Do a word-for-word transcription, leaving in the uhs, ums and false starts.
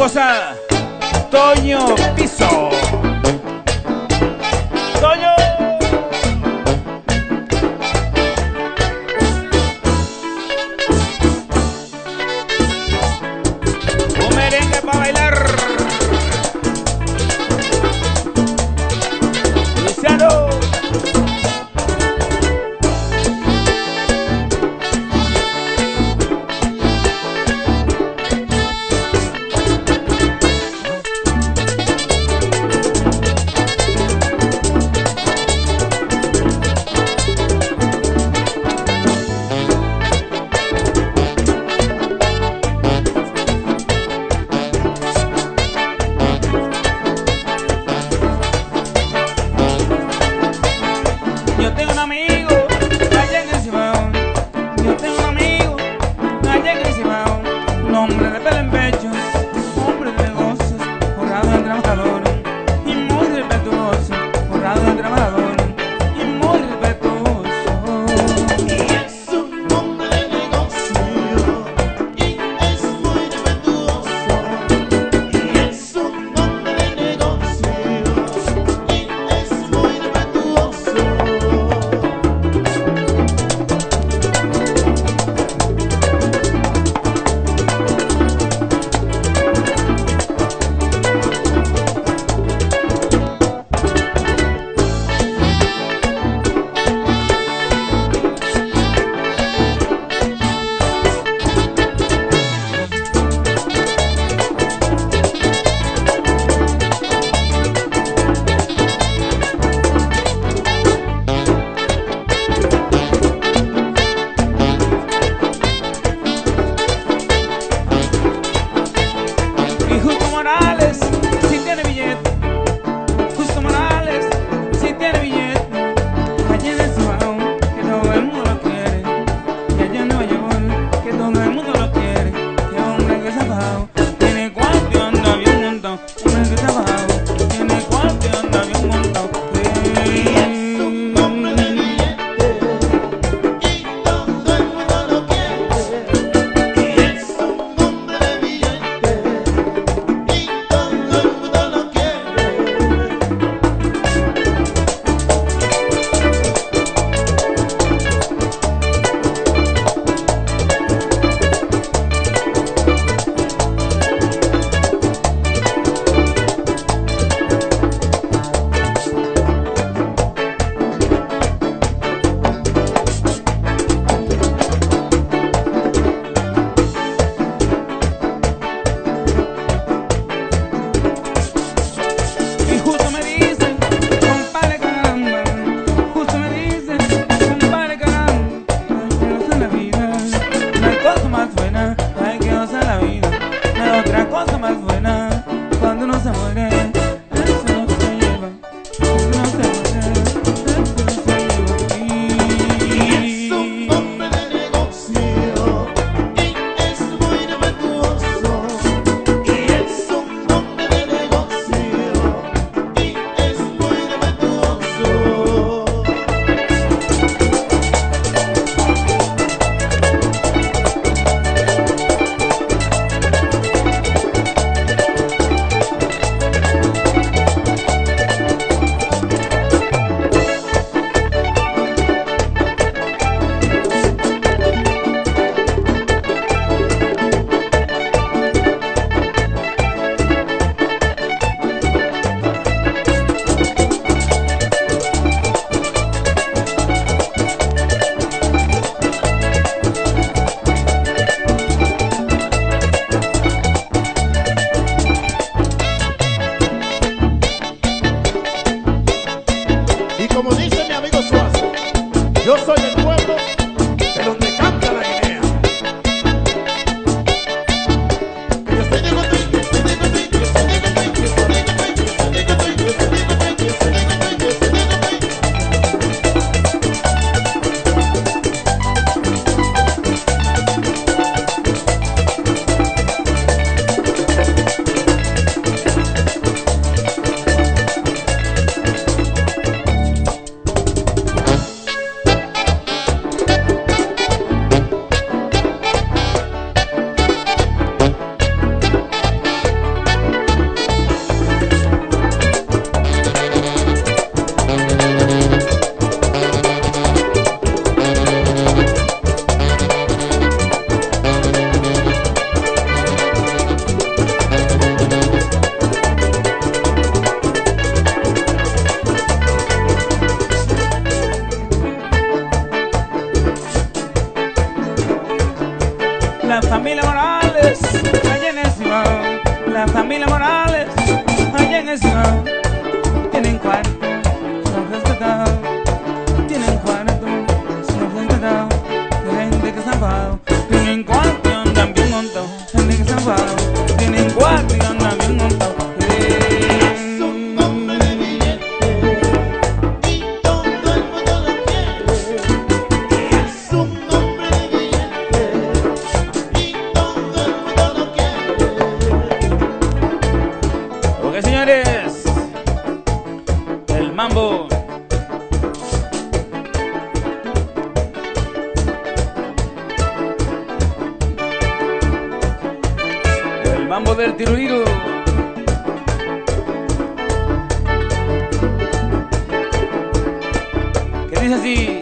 goza Toño Piso. Toño. Un merengue para bailar. Luciano. La familia Morales, allá en el Cibao. La familia Morales, allá en el Cibao. Tienen cuarto, son respetados. Tienen cuarto, son respetados. Gente que se ha enfadado. Tienen cuarto y andan bien montados. Gente que se ha enfadado. Tienen cuarto y andan bien montados. Es un hombre de billete y todo el mundo lo quiere. Es un hombre de billete y todo el mundo lo quiere. Ok, señores, el mambo. El mambo del tiruriru. Que dice así.